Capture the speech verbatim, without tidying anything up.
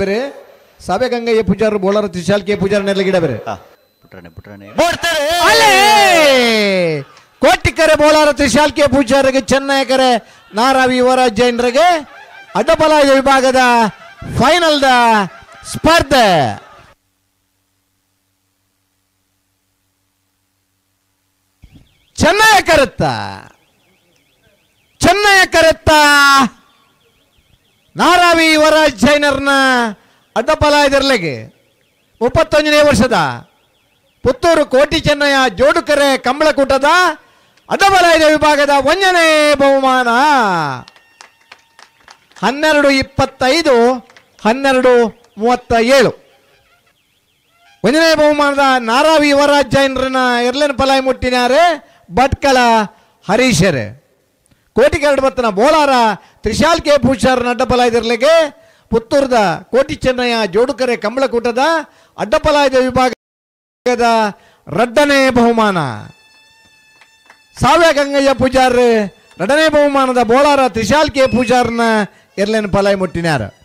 ಬೇರೆ ಸಾಬೆ ಗಂಗಯ್ಯ ಪೂಜಾರು ಬೋಳಾರ ತ್ರಿಶಾಲ್ ಕೆ ಪೂಜಾರ ನೆರಳಿಗಿಡ ಬೇರೆ ಕೋಟಿಕರೆ ಬೋಳಾರ ತ್ರಿಶಾಲ್ ಕೆ ಪೂಜಾರಿಗೆ ಚೆನ್ನೈಕರೆ ನಾರಾವಿ ಯುವರಾಜ್ ಜೈನರಿಗೆ ಅಡ್ಡಬಲಾಯ ವಿಭಾಗದ ಫೈನಲ್ ದ ಸ್ಪರ್ಧೆ ಚೆನ್ನೈ ಕರೆತ್ತ ಚೆನ್ನೈ ಕರೆತ್ತ ನಾರಾವಿ ಯುವರಾಜ್ ಜೈನರ್ನ ಅಡ್ಡಬಲಾಯದರ್ಲೆಗೆ ಮುಪ್ಪತ್ತೊಂದನೇ ವರ್ಷದ ಪುತ್ತೂರು ಕೋಟಿ ಚೆನ್ನಯ್ಯ ಜೋಡುಕರೆ ಕಂಬಳಕೂಟದ ಅಡ್ಡಬಲಾಯದ ವಿಭಾಗದ ಒಂದನೇ ಬಹುಮಾನ ಹನ್ನೆರಡು ಇಪ್ಪತ್ತೈದು ಹನ್ನೆರಡು ಮೂವತ್ತ ಏಳು ಒಂದನೇ ಬಹುಮಾನದ ನಾರಾವಿ ಯುವರಾಜ್ ಜೈನರನ್ನ ಎರಲನ ಪಲಾಯಿ ಮುಟ್ಟಿನಾರೆ ಭಟ್ಕಳ ಹರೀಶರೇ ಕೋಟಿಗೆರಡು ಬತ್ತನ ಬೋಳಾರ ತ್ರಿಶಾಲ್ ಕೆ ಪೂಜಾರನ ಅಡ್ಡಬಲಾಯದರ್ಲೆಗೆ ಪುತ್ತೂರದ ಕೋಟಿ ಚೆನ್ನಯ್ಯ ಜೋಡುಕರೆ ಕಂಬಳಕೂಟದ ಅಡ್ಡಬಲಾಯದ ವಿಭಾಗದ ಎರಡನೇ ಬಹುಮಾನ ಸಾವ್ಯ ಗಂಗಯ್ಯ ಪೂಜಾರ್ ಎರಡನೇ ಬಹುಮಾನದ ಬೋಳಾರ ತ್ರಿಶಾಲ್ ಕೆ ಪೂಜಾರ್ನ ಎರಲನ ಪಲಾಯಿ ಮುಟ್ಟಿನಾರ.